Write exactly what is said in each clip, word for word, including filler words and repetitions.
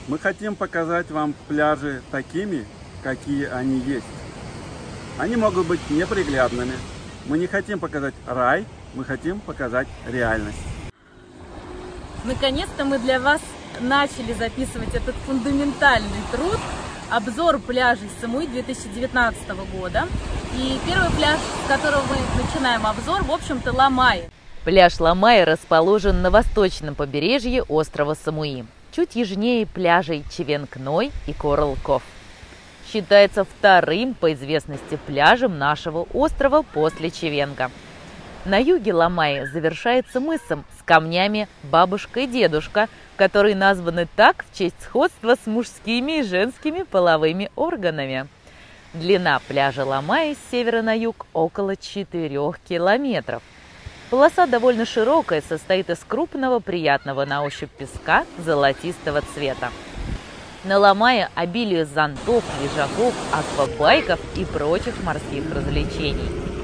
Мы хотим показать вам пляжи такими, какие они есть. Они могут быть неприглядными. Мы не хотим показать рай, мы хотим показать реальность. Наконец-то мы для вас начали записывать этот фундаментальный труд. Обзор пляжей Самуи две тысячи девятнадцатого года. И первый пляж, с которого мы начинаем обзор, в общем-то, Ламай. Пляж Ламай расположен на восточном побережье острова Самуи, чуть южнее пляжей Чевенкной и Корал-Ков. Считается вторым по известности пляжем нашего острова после Чевенка. На юге Ламай завершается мысом с камнями «Бабушка и дедушка», которые названы так в честь сходства с мужскими и женскими половыми органами. Длина пляжа Ламай с севера на юг около четырёх километров. Полоса довольно широкая, состоит из крупного, приятного на ощупь песка золотистого цвета. На Ламае обилие зонтов, лежаков, аквабайков и прочих морских развлечений.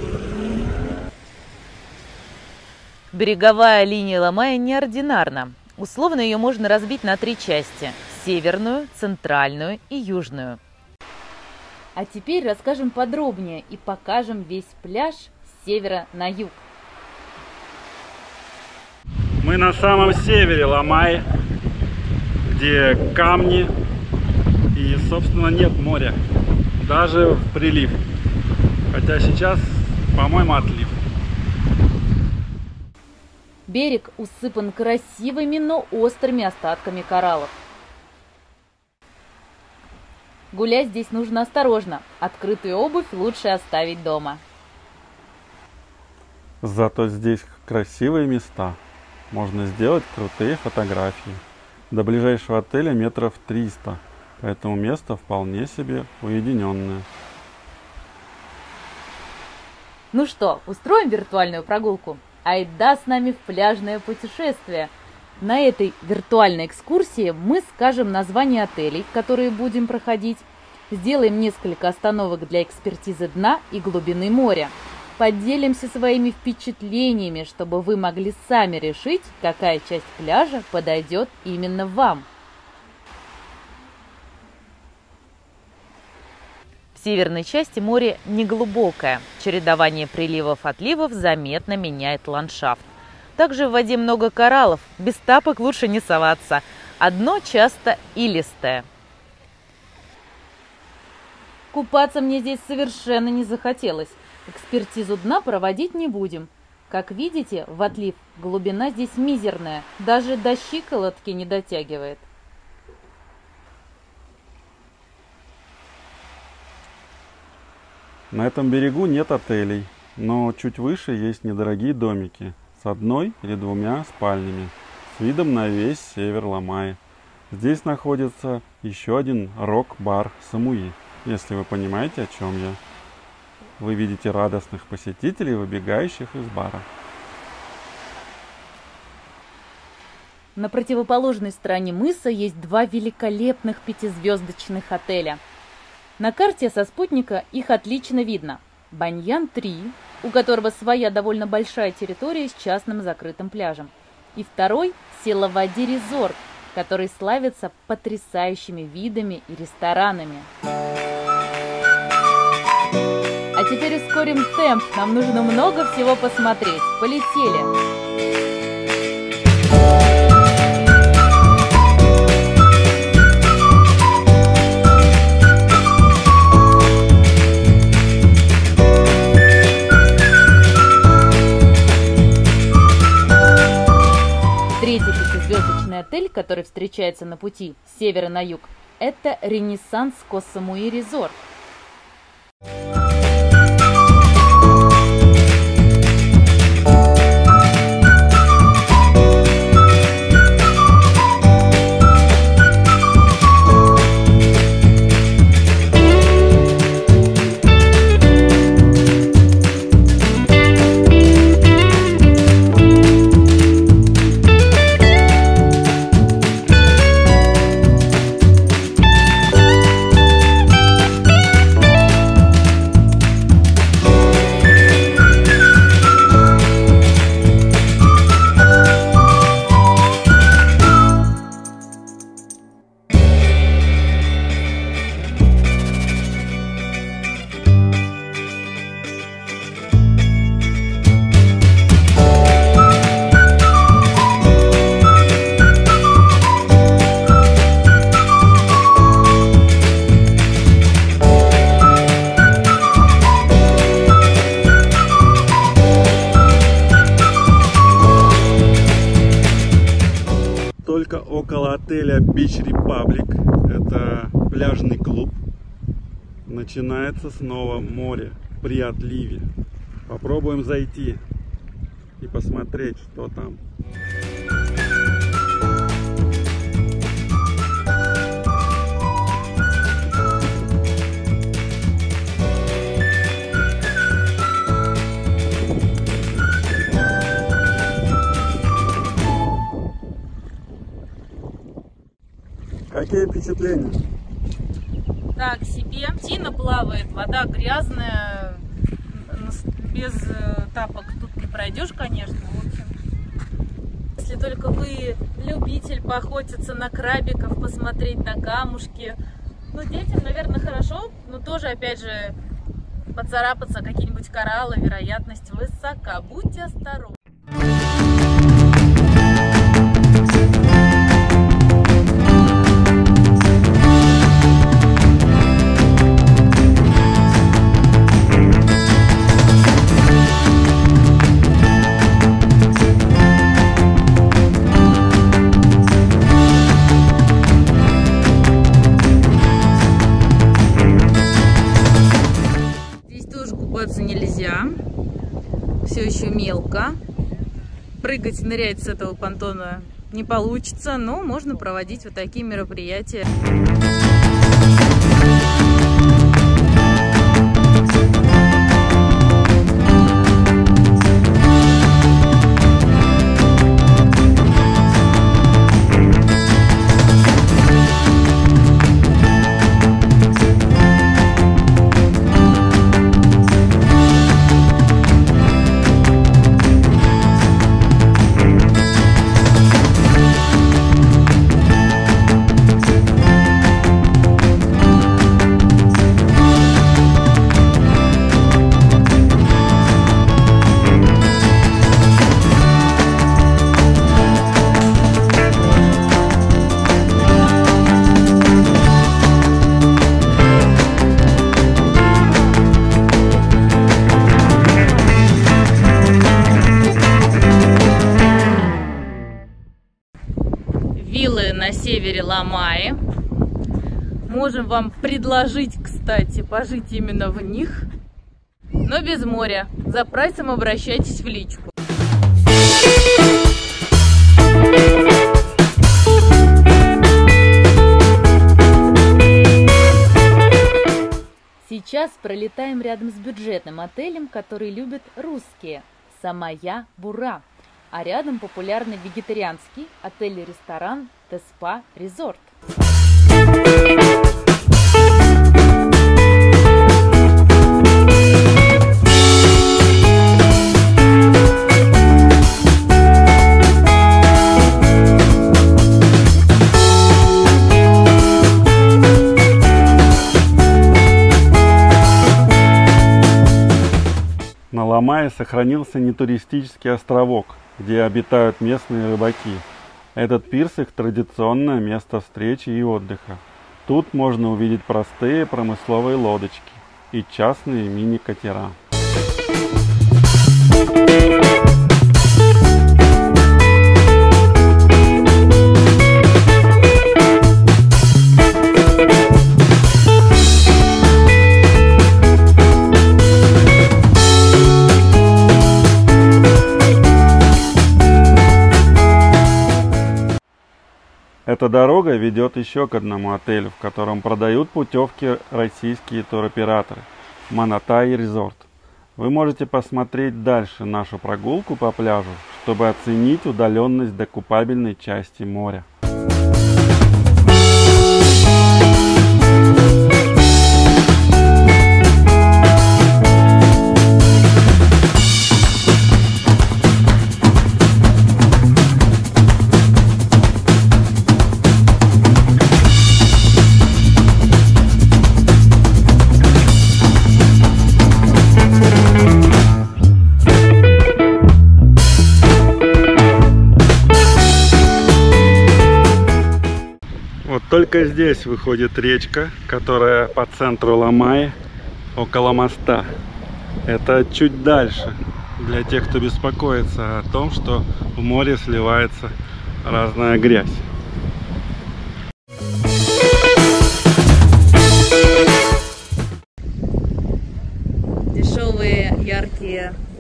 Береговая линия Ламая неординарна. Условно ее можно разбить на три части – северную, центральную и южную. А теперь расскажем подробнее и покажем весь пляж с севера на юг. Мы на самом севере Ламай, где камни и, собственно, нет моря, даже в прилив. Хотя сейчас, по-моему, отлив. Берег усыпан красивыми, но острыми остатками кораллов. Гулять здесь нужно осторожно. Открытую обувь лучше оставить дома. Зато здесь красивые места. Можно сделать крутые фотографии. До ближайшего отеля метров триста, поэтому место вполне себе уединенное. Ну что, устроим виртуальную прогулку? Айда с нами в пляжное путешествие! На этой виртуальной экскурсии мы скажем названия отелей, которые будем проходить, сделаем несколько остановок для экспертизы дна и глубины моря, поделимся своими впечатлениями, чтобы вы могли сами решить, какая часть пляжа подойдет именно вам. В северной части море неглубокое. Чередование приливов-отливов заметно меняет ландшафт. Также в воде много кораллов, без тапок лучше не соваться. Одно часто илистое. Купаться мне здесь совершенно не захотелось. Экспертизу дна проводить не будем. Как видите, в отлив глубина здесь мизерная, даже до щиколотки не дотягивает. На этом берегу нет отелей, но чуть выше есть недорогие домики с одной или двумя спальнями, с видом на весь север Ламая. Здесь находится еще один рок-бар Самуи, если вы понимаете, о чем я. Вы видите радостных посетителей, выбегающих из бара. На противоположной стороне мыса есть два великолепных пятизвездочных отеля. На карте со спутника их отлично видно. Баньян три, у которого своя довольно большая территория с частным закрытым пляжем. И второй – Силавади Резорт, который славится потрясающими видами и ресторанами. А теперь ускорим темп, нам нужно много всего посмотреть. Полетели! Третий пятизвездочный отель, который встречается на пути с севера на юг, это Ренессанс Ко Самуи Резорт. Ламайя Beach Republic. Это пляжный клуб. Начинается снова море при отливе. Попробуем зайти и посмотреть, что там. Какие впечатления? Так себе. Тина плавает, вода грязная, без тапок тут не пройдешь, конечно. В общем, если только вы любитель поохотиться на крабиков, посмотреть на камушки, ну, детям, наверное, хорошо, но тоже, опять же, поцарапаться какие-нибудь кораллы, вероятность высока. Будьте осторожны. Нельзя, все еще мелко, прыгать, нырять с этого понтона не получится, но можно проводить вот такие мероприятия. Виллы на севере Ламайи. Можем вам предложить, кстати, пожить именно в них, но без моря. За прайсом обращайтесь в личку. Сейчас пролетаем рядом с бюджетным отелем, который любят русские – Самая Бура. А рядом популярный вегетарианский отель-ресторан Теспа Резорт. На Ламайе сохранился нетуристический островок, где обитают местные рыбаки. Этот пирс их традиционное место встречи и отдыха. Тут можно увидеть простые промысловые лодочки и частные мини-катера. Эта дорога ведет еще к одному отелю, в котором продают путевки российские туроператоры – Манатай Резорт. Вы можете посмотреть дальше нашу прогулку по пляжу, чтобы оценить удаленность до купабельной части моря. Только здесь выходит речка, которая по центру Ламайи, около моста. Это чуть дальше, для тех, кто беспокоится о том, что в море сливается разная грязь.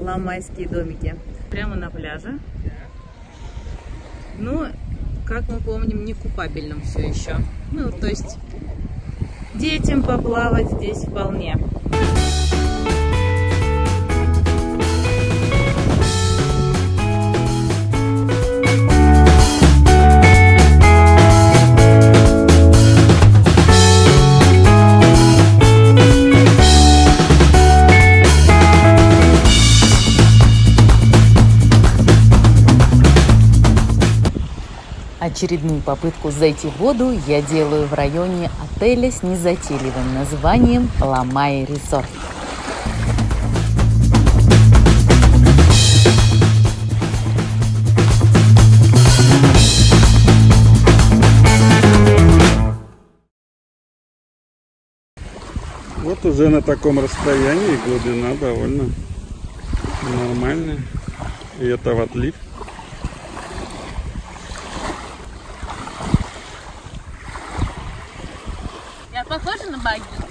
ламайские домики. Прямо на пляже. Ну, как мы помним, не купабельном все еще. Ну, то есть детям поплавать здесь вполне. Очередную попытку зайти в воду я делаю в районе отеля с незатейливым названием Ламай Резорт. Вот уже на таком расстоянии глубина довольно нормальная. И это в отлив. Я похожа на богиню?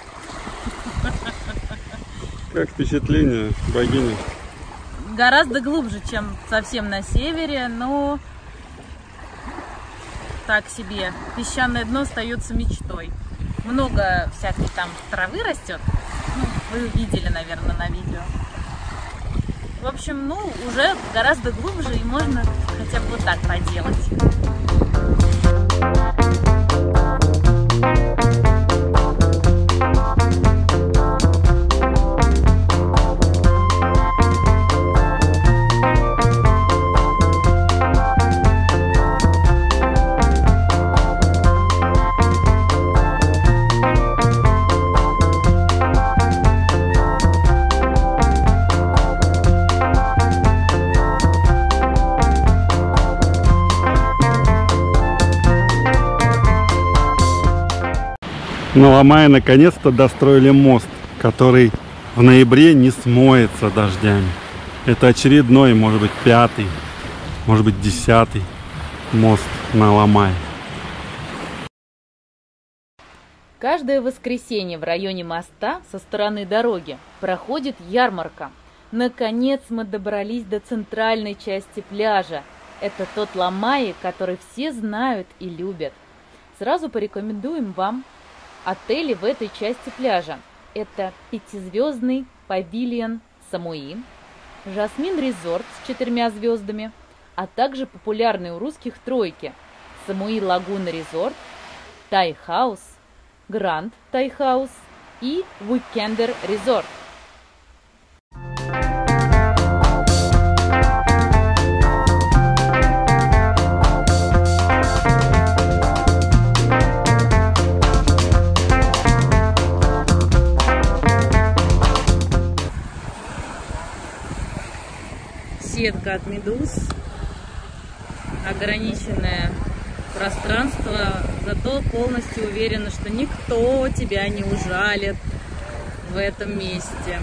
Как впечатление, богиня? Гораздо глубже, чем совсем на севере, но так себе. Песчаное дно остается мечтой. Много всякой там травы растет. Ну, вы видели, наверное, на видео. В общем, ну, уже гораздо глубже, и можно хотя бы вот так проделать. На Ламае наконец-то достроили мост, который в ноябре не смоется дождями. Это очередной, может быть, пятый, может быть, десятый мост на Ламае. Каждое воскресенье в районе моста со стороны дороги проходит ярмарка. Наконец мы добрались до центральной части пляжа. Это тот Ламай, который все знают и любят. Сразу порекомендуем вам отели в этой части пляжа. Это пятизвездный павильон Самуи, Жасмин Резорт с четырьмя звездами, а также популярные у русских тройки Самуи Лагуна Резорт, Тай Хаус, Гранд Тай Хаус и Уикендер Резорт. Сетка от медуз, ограниченное пространство, зато полностью уверена, что никто тебя не ужалит в этом месте.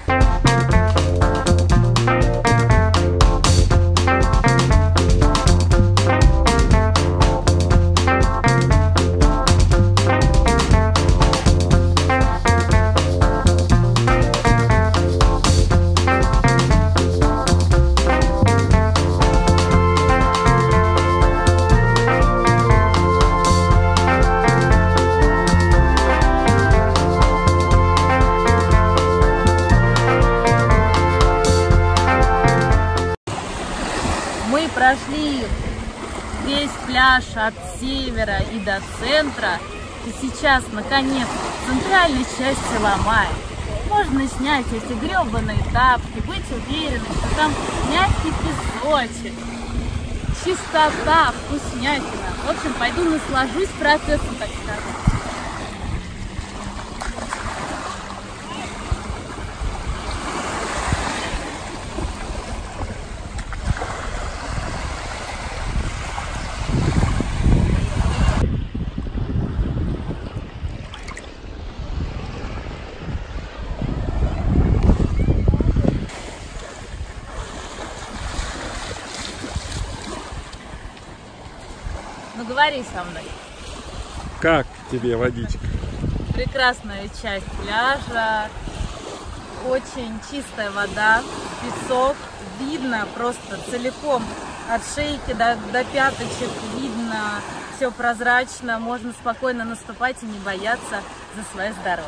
Мы прошли весь пляж от севера и до центра, и сейчас, наконец, в центральной части Ламая можно снять эти гребаные тапки, быть уверенным, что там мягкий песочек, чистота, вкуснятина. В общем, пойду наслажусь процессом, так сказать. Ну говори со мной. Как тебе водичка? Прекрасная часть пляжа, очень чистая вода, песок, видно просто целиком от шейки до, до пяточек, видно, все прозрачно, можно спокойно наступать и не бояться за свое здоровье.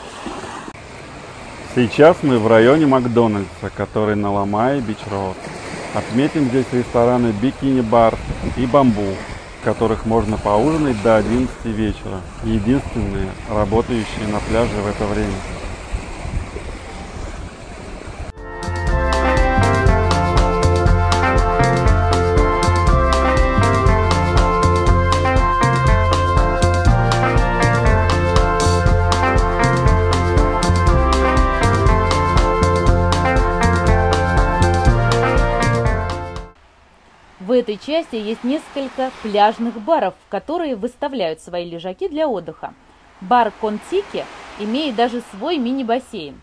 Сейчас мы в районе Макдональдса, который на Ламае Бич-Роуд. Отметим здесь рестораны Бикини Бар и Бамбу, в которых можно поужинать до одиннадцати вечера. Единственные, работающие на пляже в это время. В этой части есть несколько пляжных баров, которые выставляют свои лежаки для отдыха. Бар Контики имеет даже свой мини-бассейн.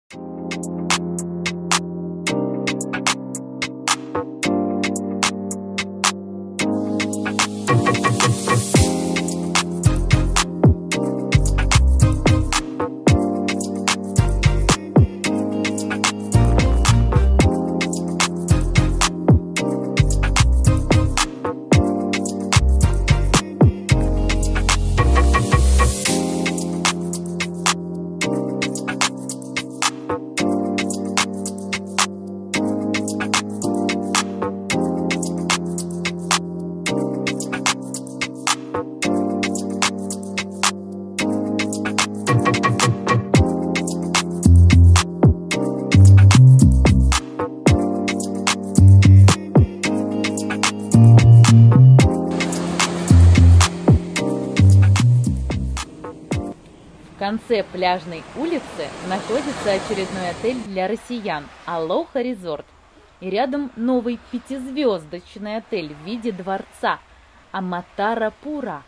В конце пляжной улицы находится очередной отель для россиян Алоха Резорт. И рядом новый пятизвездочный отель в виде дворца Аматара Пура.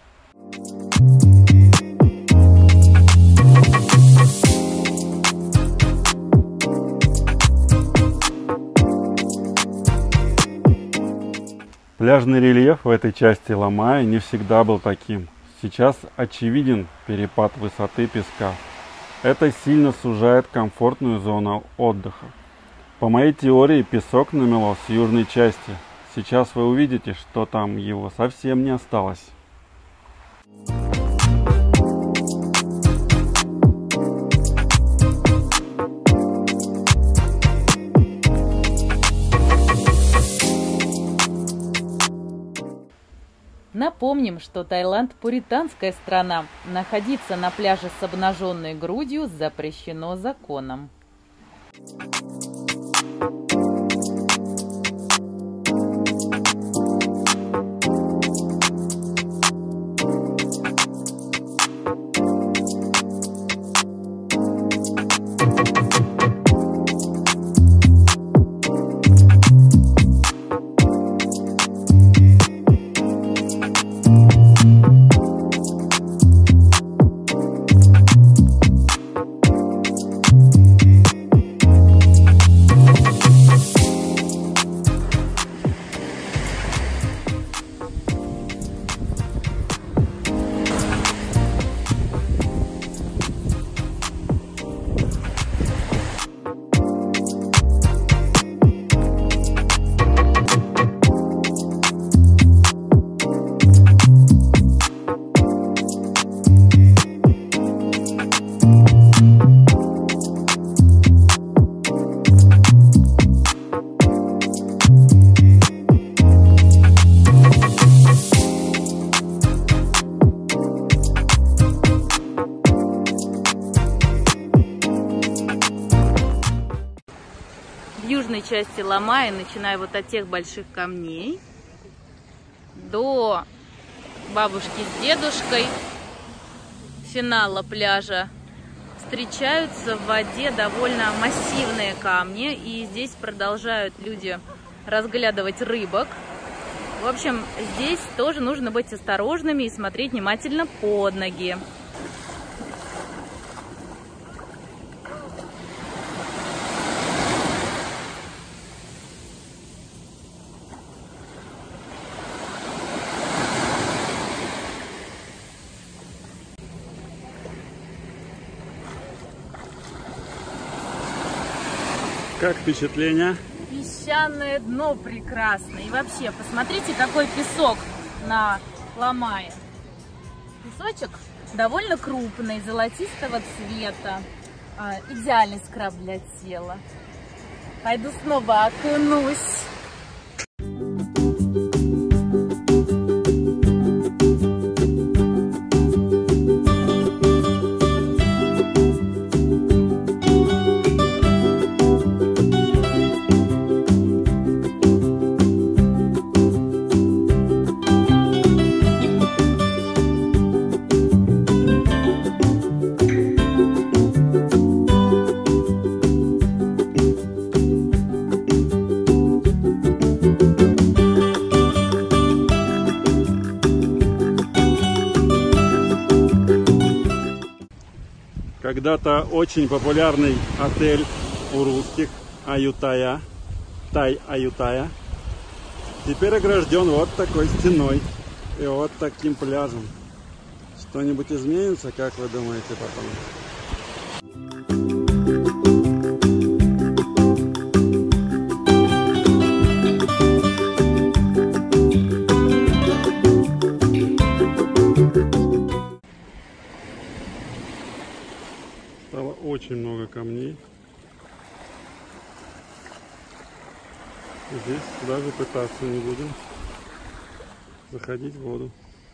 Пляжный рельеф в этой части Ламая не всегда был таким. Сейчас очевиден перепад высоты песка. Это сильно сужает комфортную зону отдыха. По моей теории, песок намело с южной части. Сейчас вы увидите, что там его совсем не осталось. Напомним, что Таиланд – пуританская страна. Находиться на пляже с обнаженной грудью запрещено законом. В южной части Ламая, начиная вот от тех больших камней до бабушки с дедушкой, финала пляжа, встречаются в воде довольно массивные камни, и здесь продолжают люди разглядывать рыбок. В общем, здесь тоже нужно быть осторожными и смотреть внимательно под ноги. Как впечатление? Песчаное дно прекрасно. И вообще, посмотрите, какой песок на Ламае. Песочек довольно крупный, золотистого цвета. А, идеальный скраб для тела. Пойду снова окунусь. Когда-то очень популярный отель у русских Аютая, Тай-Аютая, теперь огражден вот такой стеной и вот таким пляжем. Что-нибудь изменится, как вы думаете, потом? Стало очень много камней. Здесь даже пытаться не будем заходить в воду.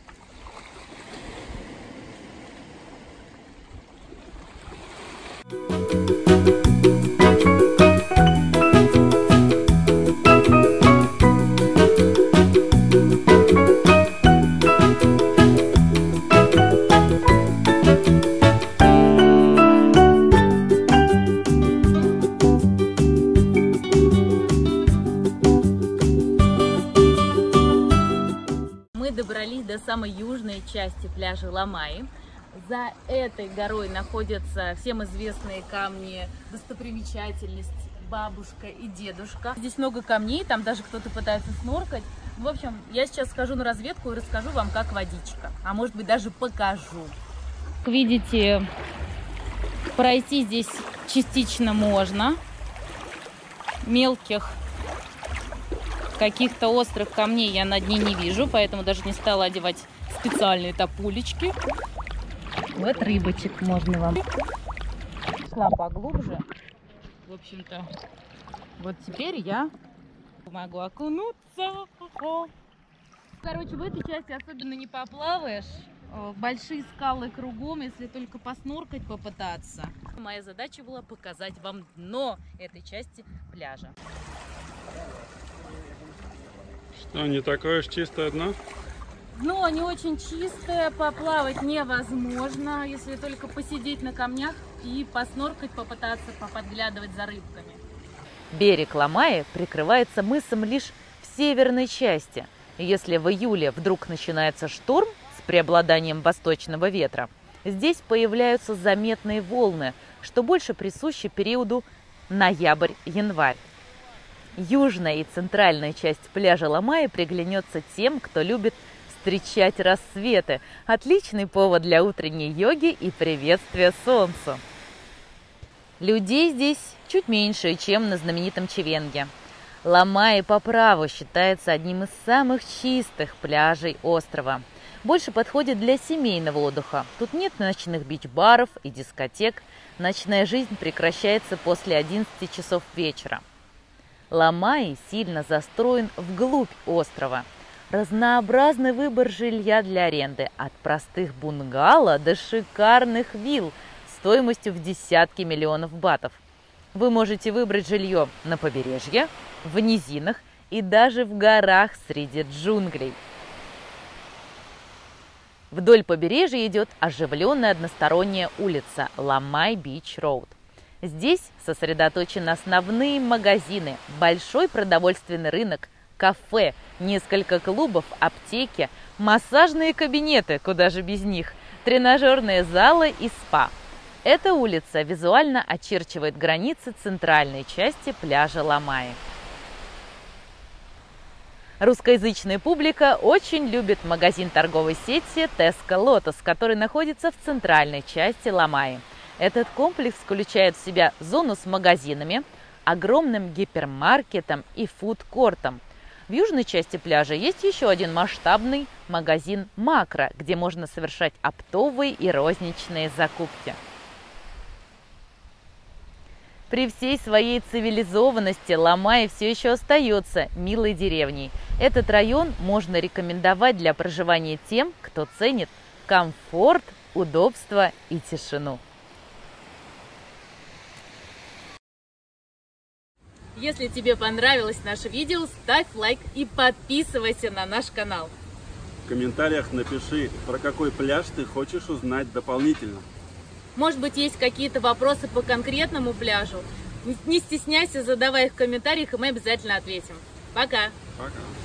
Добрались до самой южной части пляжа Ламаи. За этой горой находятся всем известные камни, достопримечательность бабушка и дедушка. Здесь много камней, там даже кто-то пытается сноркать. В общем, я сейчас схожу на разведку и расскажу вам, как водичка. А может быть, даже покажу. Как видите, пройти здесь частично можно. Мелких каких-то острых камней я на дне не вижу, поэтому даже не стала одевать специальные топулечки. Вот рыбочек можно вам. Шла поглубже. В общем-то, вот теперь я могу окунуться. Короче, в этой части особенно не поплаваешь. Большие скалы кругом, если только посноркать попытаться. Моя задача была показать вам дно этой части пляжа. Что, не такое уж чистое дно? Дно не очень чистое, поплавать невозможно, если только посидеть на камнях и посноркать, попытаться поподглядывать за рыбками. Берег Ламаи прикрывается мысом лишь в северной части. Если в июле вдруг начинается шторм с преобладанием восточного ветра, здесь появляются заметные волны, что больше присуще периоду ноябрь-январь. Южная и центральная часть пляжа Ламаи приглянется тем, кто любит встречать рассветы. Отличный повод для утренней йоги и приветствия солнцу. Людей здесь чуть меньше, чем на знаменитом Чевенге. Ламаи по праву считается одним из самых чистых пляжей острова. Больше подходит для семейного отдыха. Тут нет ночных бич-баров и дискотек. Ночная жизнь прекращается после одиннадцати часов вечера. Ламаи сильно застроен вглубь острова. Разнообразный выбор жилья для аренды, от простых бунгало до шикарных вилл стоимостью в десятки миллионов батов. Вы можете выбрать жилье на побережье, в низинах и даже в горах среди джунглей. Вдоль побережья идет оживленная односторонняя улица Ламай Бич Роуд. Здесь сосредоточены основные магазины, большой продовольственный рынок, кафе, несколько клубов, аптеки, массажные кабинеты, куда же без них, тренажерные залы и спа. Эта улица визуально очерчивает границы центральной части пляжа Ламаи. Русскоязычная публика очень любит магазин торговой сети Tesco Lotus, который находится в центральной части Ламаи. Этот комплекс включает в себя зону с магазинами, огромным гипермаркетом и фудкортом. В южной части пляжа есть еще один масштабный магазин «Макро», где можно совершать оптовые и розничные закупки. При всей своей цивилизованности Ла-Майя все еще остается милой деревней. Этот район можно рекомендовать для проживания тем, кто ценит комфорт, удобство и тишину. Если тебе понравилось наше видео, ставь лайк и подписывайся на наш канал. В комментариях напиши, про какой пляж ты хочешь узнать дополнительно. Может быть, есть какие-то вопросы по конкретному пляжу? Не стесняйся, задавай их в комментариях, и мы обязательно ответим. Пока! Пока!